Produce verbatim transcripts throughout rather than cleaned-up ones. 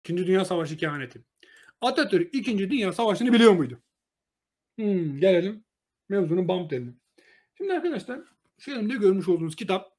İkinci Dünya Savaşı kehaneti. Atatürk İkinci Dünya Savaşı'nı biliyor muydu? Hmm, gelelim mevzunun bam teline. Şimdi arkadaşlar şu elimde görmüş olduğunuz kitap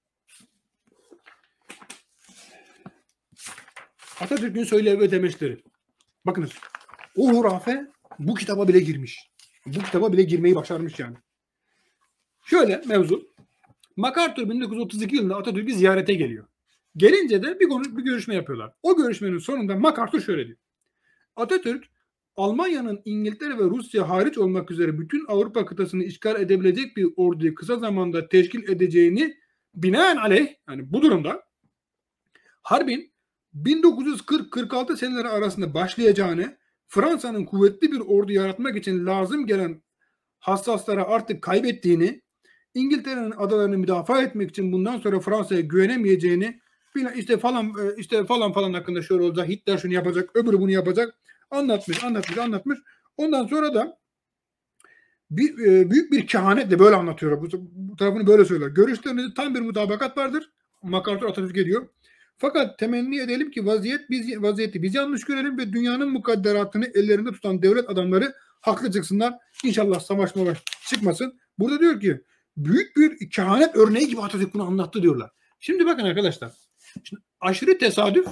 Atatürk'ün Söylev ve Demeçleri. Bakınız o hurafe bu kitaba bile girmiş. Bu kitaba bile girmeyi başarmış yani. Şöyle mevzu. MacArthur bin dokuz yüz otuz iki yılında Atatürk'ü ziyarete geliyor. Gelince de bir konu bir görüşme yapıyorlar. O görüşmenin sonunda MacArthur şöyle diyor. Atatürk Almanya'nın İngiltere ve Rusya hariç olmak üzere bütün Avrupa kıtasını işgal edebilecek bir orduyu kısa zamanda teşkil edeceğini binaenaleyh yani bu durumda harbin bin dokuz yüz kırk kırk altı seneleri arasında başlayacağını, Fransa'nın kuvvetli bir ordu yaratmak için lazım gelen hassaslara artık kaybettiğini, İngiltere'nin adalarını müdafaa etmek için bundan sonra Fransa'ya güvenemeyeceğini, işte falan işte falan falan hakkında şöyle olacak, Hitler şunu yapacak, öbürü bunu yapacak anlatmış, anlatmış, anlatmış. Ondan sonra da bir, e, büyük bir kehanetle böyle anlatıyor. Bu, bu tarafını böyle söyler. Görüşlerinizde tam bir mutabakat vardır. MacArthur Atatürk'e diyor. Fakat temenni edelim ki vaziyet biz vaziyeti biz yanlış görelim ve dünyanın mukadderatını ellerinde tutan devlet adamları haklı çıksınlar. İnşallah savaş mavaş çıkmasın. Burada diyor ki büyük bir kehanet örneği gibi Atatürk bunu anlattı diyorlar. Şimdi bakın arkadaşlar. Şimdi aşırı tesadüf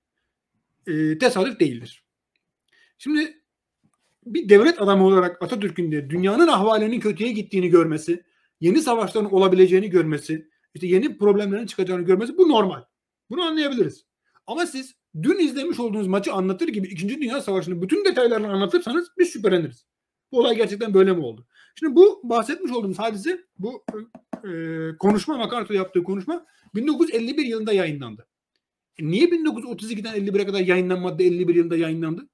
e, tesadüf değildir. Şimdi bir devlet adamı olarak Atatürk'ün de dünyanın ahvalinin kötüye gittiğini görmesi, yeni savaşların olabileceğini görmesi, işte yeni problemlerin çıkacağını görmesi bu normal. Bunu anlayabiliriz. Ama siz dün izlemiş olduğunuz maçı anlatır gibi İkinci Dünya Savaşı'nın bütün detaylarını anlatırsanız biz şüpheleniriz. Bu olay gerçekten böyle mi oldu? Şimdi bu bahsetmiş olduğumuz hadise, bu e, konuşma, MacArthur yaptığı konuşma bin dokuz yüz elli bir yılında yayınlandı. E niye bin dokuz yüz otuz ikiden elli bire kadar yayınlanmadı, elli bir yılında yayınlandı?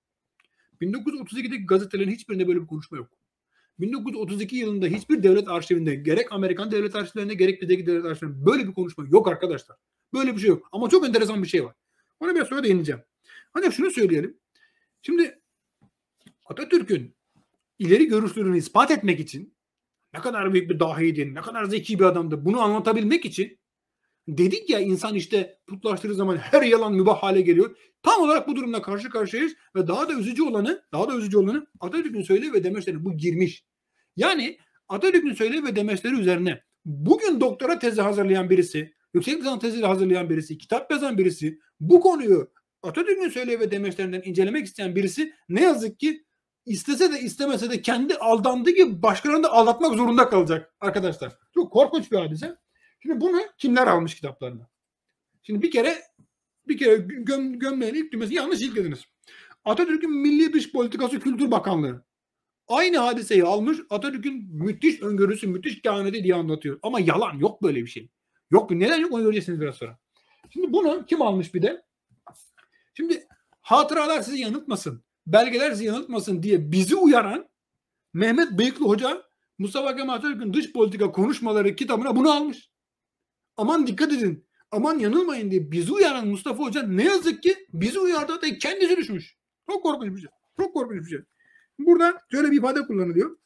bin dokuz yüz otuz ikideki gazetelerin hiçbirinde böyle bir konuşma yok. bin dokuz yüz otuz iki yılında hiçbir devlet arşivinde, gerek Amerikan devlet arşivlerinde gerek bizdeki devlet arşivlerinde böyle bir konuşma yok arkadaşlar. Böyle bir şey yok. Ama çok enteresan bir şey var. Ona biraz sonra değineceğim. Ancak şunu söyleyelim. Şimdi Atatürk'ün ileri görüşlerini ispat etmek için ne kadar büyük bir dahiydi, ne kadar zeki bir adamdı bunu anlatabilmek için dedik ya insan işte putlaştırdığı zaman her yalan mübah hale geliyor. Tam olarak bu durumla karşı karşıyayız ve daha da üzücü olanı, daha da üzücü olanı Atatürk'ün söylevi ve demeçleri bu girmiş. Yani Atatürk'ün söylevi ve demeçleri üzerine bugün doktora tezi hazırlayan birisi, yüksek lisans tezi hazırlayan birisi, kitap yazan birisi, bu konuyu Atatürk'ün söylevi ve demeçlerinden incelemek isteyen birisi ne yazık ki istese de istemese de kendi aldandığı gibi başkalarını da aldatmak zorunda kalacak arkadaşlar. Çok korkunç bir hadise. Şimdi bunu kimler almış kitaplarına? Şimdi bir kere bir kere göm, gömleğin ilk düğmesi yanlış ilgilediniz. Atatürk'ün Milli Dış Politikası Kültür Bakanlığı aynı hadiseyi almış, Atatürk'ün müthiş öngörüsü, müthiş kehaneti diye anlatıyor. Ama yalan, yok böyle bir şey. Yok, neden yok onu göreceksiniz biraz sonra. Şimdi bunu kim almış bir de? Şimdi hatıralar sizi yanıltmasın, belgeler sizi yanıltmasın diye bizi uyaran Mehmet Bıyıklı Hoca Mustafa Kemal Atatürk'ün dış politika konuşmaları kitabına bunu almış. Aman dikkat edin, aman yanılmayın diye bizi uyaran Mustafa Hoca ne yazık ki bizi uyardı da kendisi düşmüş. Çok korkunç bir şey. Çok korkunç bir şey. Burada şöyle bir ifade kullanılıyor.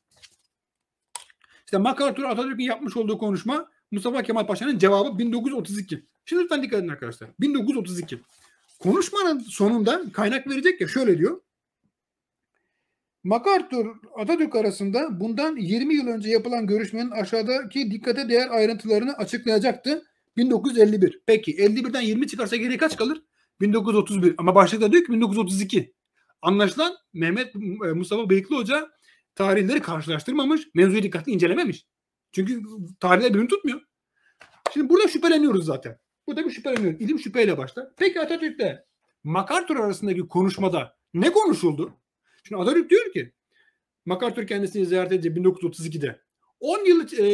İşte MacArthur Atatürk'ün yapmış olduğu konuşma Mustafa Kemal Paşa'nın cevabı bin dokuz yüz otuz iki. Şimdi lütfen dikkat edin arkadaşlar. bin dokuz yüz otuz iki. Konuşmanın sonunda kaynak verecek ya şöyle diyor. MacArthur Atatürk arasında bundan yirmi yıl önce yapılan görüşmenin aşağıdaki dikkate değer ayrıntılarını açıklayacaktı. bin dokuz yüz elli bir. Peki elli birden yirmi çıkarsa geriye kaç kalır? bin dokuz yüz otuz bir. Ama başlıkta diyor ki bin dokuz yüz otuz iki. Anlaşılan Mehmet Mustafa Bıyıklı Hoca tarihleri karşılaştırmamış, mevzuyu dikkatli incelememiş. Çünkü tarihler birbirini tutmuyor. Şimdi burada şüpheleniyoruz zaten. Burada bir şüpheleniyoruz. İlim şüpheyle başlar. Peki Atatürk'le MacArthur arasındaki konuşmada ne konuşuldu? Şimdi Atatürk diyor ki MacArthur kendisini ziyaret edince bin dokuz yüz otuz ikide on yıl e,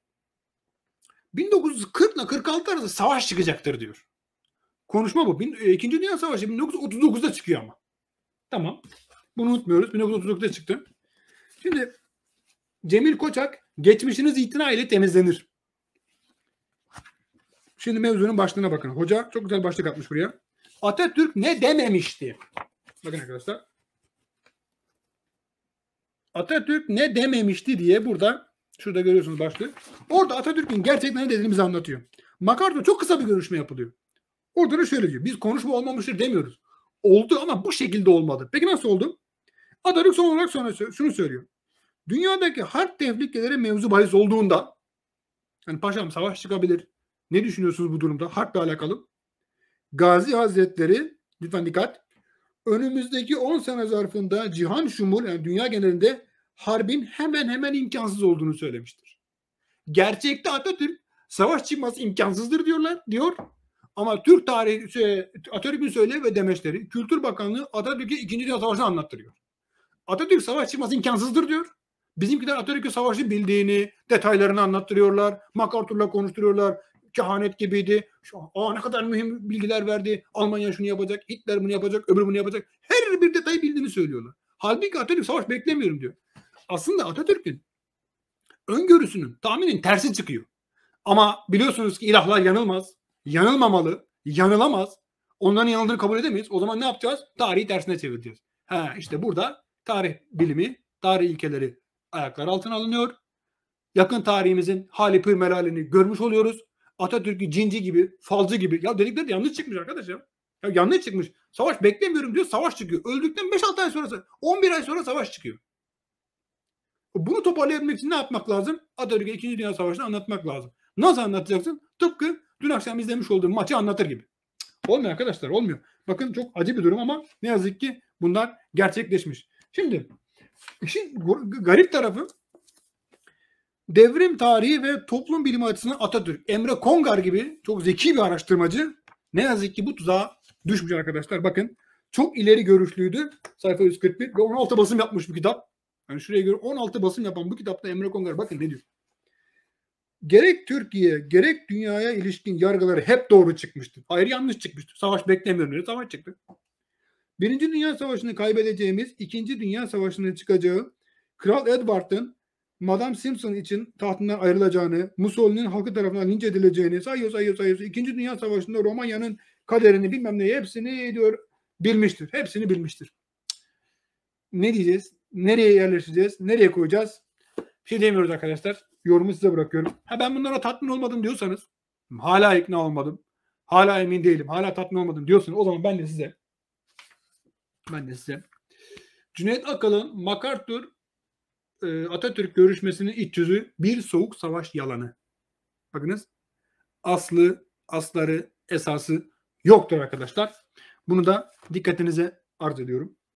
bin dokuz yüz kırk ile kırk altı arasında savaş çıkacaktır diyor. Konuşma bu. Bin, e, İkinci Dünya Savaşı bin dokuz yüz otuz dokuzda çıkıyor ama. Tamam. Bunu unutmuyoruz. bin dokuz yüz otuz dokuzda çıktı. Şimdi Cemil Koçak geçmişiniz itina ile temizlenir. Şimdi mevzunun başlığına bakın. Hoca çok güzel başlık atmış buraya. Atatürk ne dememişti? Bakın arkadaşlar. Atatürk ne dememişti diye burada şurada görüyorsunuz başlığı. Orada Atatürk'ün gerçekten ne dediğini bize anlatıyor. MacArthur çok kısa bir görüşme yapılıyor. Orada da şöyle diyor. Biz konuşma olmamıştır demiyoruz. oldu ama bu şekilde olmadı. Peki nasıl oldu? Atatürk son olarak sonra şunu söylüyor. Dünyadaki harp tehlikelere mevzu bahis olduğunda, hani paşam savaş çıkabilir. Ne düşünüyorsunuz bu durumda? Harple alakalı. Gazi Hazretleri, lütfen dikkat, önümüzdeki on sene zarfında cihan şumul, yani dünya genelinde harbin hemen hemen imkansız olduğunu söylemiştir. Gerçekte Atatürk savaş çıkması imkansızdır diyorlar, diyor. Ama Türk tarihi, şey, Atatürk'ün söylemi ve demeçleri, Kültür Bakanlığı Atatürk'e ikinci. Dünya Savaşı'nı anlattırıyor. Atatürk savaş çıkması imkansızdır diyor. Bizimkiler Atatürk'ün savaşı bildiğini, detaylarını anlattırıyorlar. MacArthur'la konuşturuyorlar. Kehanet gibiydi. Şu, aa, ne kadar mühim bilgiler verdi. Almanya şunu yapacak, Hitler bunu yapacak, öbürü bunu yapacak. Her bir detayı bildiğini söylüyorlar. Halbuki Atatürk savaş beklemiyorum diyor. Aslında Atatürk'ün öngörüsünün, tahminin tersi çıkıyor. Ama biliyorsunuz ki ilahlar yanılmaz. Yanılmamalı, yanılamaz. Onların yanıldığını kabul edemeyiz. O zaman ne yapacağız? Tarihi tersine çevireceğiz. Ha, işte burada tarih bilimi, tarih ilkeleri ayaklar altına alınıyor. Yakın tarihimizin hali pür melalini görmüş oluyoruz. Atatürk'ü cinci gibi, falcı gibi. Ya dedikleri de yanlış çıkmış arkadaşlar. Ya yanlış çıkmış. Savaş beklemiyorum diyor, savaş çıkıyor. Öldükten beş altı ay sonra, on bir ay sonra savaş çıkıyor. Bunu toparlayabilmek için ne yapmak lazım? Atatürk'e ikinci. Dünya Savaşı'nı anlatmak lazım. Nasıl anlatacaksın? Tıpkı dün akşam izlemiş olduğum maçı anlatır gibi. Olmuyor arkadaşlar, olmuyor. Bakın çok acı bir durum ama ne yazık ki bunlar gerçekleşmiş. Şimdi işin garip tarafı, devrim tarihi ve toplum bilimi açısından Atatürk, Emre Kongar gibi çok zeki bir araştırmacı ne yazık ki bu tuzağa düşmüş arkadaşlar. Bakın çok ileri görüşlüydü. Sayfa yüz kırk bir ve on altı basım yapmış bu kitap. Yani şuraya göre on altı basım yapan bu kitapta Emre Kongar bakın ne diyor. Gerek Türkiye gerek dünyaya ilişkin yargıları hep doğru çıkmıştır. Hayır, yanlış çıkmıştır. Savaş beklemiyorum dedi. Savaş çıktı. Birinci Dünya Savaşı'nı kaybedeceğimiz, İkinci Dünya Savaşı'nın çıkacağı, Kral Edward'ın Madame Simpson için tahtından ayrılacağını, Mussolini'nin halkı tarafından linç edileceğini sayıyor sayıyor sayıyor. İkinci Dünya Savaşı'nda Romanya'nın kaderini bilmem neyi hepsini diyor bilmiştir. Hepsini bilmiştir. Ne diyeceğiz? Nereye yerleşeceğiz? Nereye koyacağız? Bir şey demiyoruz arkadaşlar. Yorumu size bırakıyorum. Ha, ben bunlara tatmin olmadım diyorsanız, hala ikna olmadım, hala emin değilim, hala tatmin olmadım diyorsanız, o zaman ben de size ben de size Cüneyt Akalın MacArthur e, Atatürk görüşmesinin iç yüzü bir soğuk savaş yalanı. Bakınız, aslı, asları, esası yoktur arkadaşlar. Bunu da dikkatinize arz ediyorum.